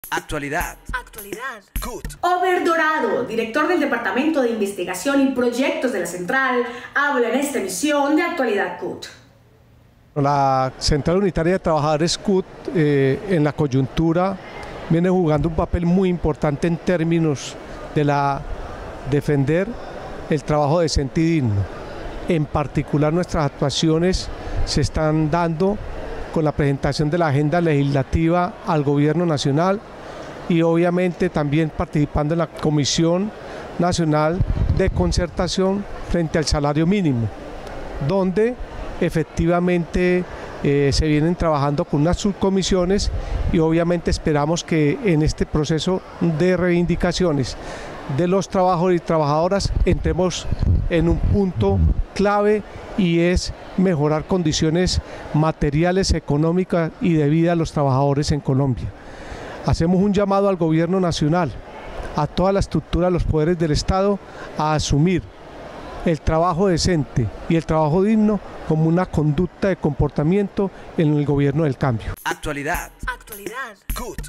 Actualidad. CUT. Over Dorado, director del Departamento de Investigación y Proyectos de la Central, habla en esta emisión de Actualidad CUT. La Central Unitaria de Trabajadores CUT en la coyuntura viene jugando un papel muy importante en términos de defender el trabajo decente y digno. En particular, nuestras actuaciones se están dando con la presentación de la agenda legislativa al Gobierno Nacional y obviamente también participando en la Comisión Nacional de Concertación frente al salario mínimo, donde efectivamente se vienen trabajando con unas subcomisiones y obviamente esperamos que en este proceso de reivindicaciones de los trabajadores y trabajadoras entremos en un punto clave y es mejorar condiciones materiales, económicas y de vida a los trabajadores en Colombia. Hacemos un llamado al Gobierno Nacional, a toda la estructura de los poderes del Estado a asumir el trabajo decente y el trabajo digno como una conducta de comportamiento en el gobierno del cambio. Actualidad. CUT.